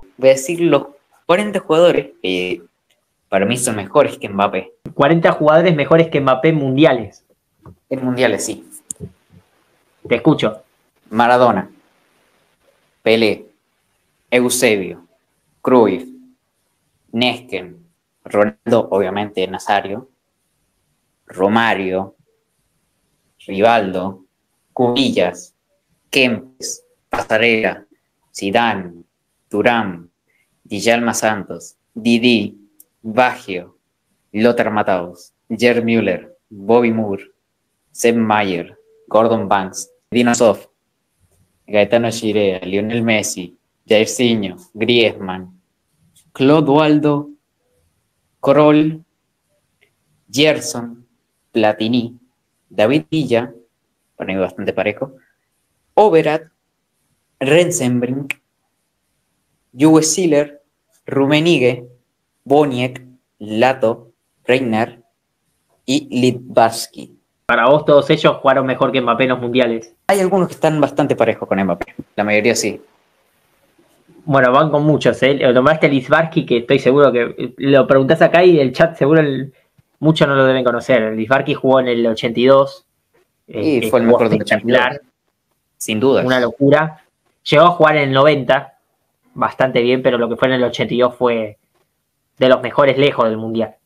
voy a decir los 40 jugadores que para mí son mejores que Mbappé. 40 jugadores mejores que Mbappé mundiales. En mundiales, sí. Te escucho. Maradona, Pelé, Eusebio, Cruyff, Nesken, Ronaldo, obviamente Nazario, Romario, Rivaldo, Cubillas, Kempes, Pasarela, Zidane, Turán, Djalma Santos, Didi, Baggio, Lothar Matthaus, Gerd Müller, Bobby Moore, Sepp Maier, Gordon Banks, Dino Sof, Gaetano Scirea, Lionel Messi, Jairzinho, Griezmann, Clodoaldo, Kroll, Gerson, Platini, David Villa, para mí bastante parejo, Overath, Rensenbrink, Uwe Seeler, Rummenigge, Boniek, Lato, Reiner y Littbarski. Para vos todos ellos jugaron mejor que Mbappé en los mundiales. Hay algunos que están bastante parejos con Mbappé, la mayoría sí. Bueno, van con muchos, ¿eh? Lo nombraste a Littbarski, que estoy seguro que lo preguntás acá y el chat seguro muchos no lo deben conocer. Littbarski jugó en el 82. Y fue el mejor del 82. Sin dudas. Una locura. Llegó a jugar en el 90, bastante bien, pero lo que fue en el 82 fue de los mejores lejos del mundial.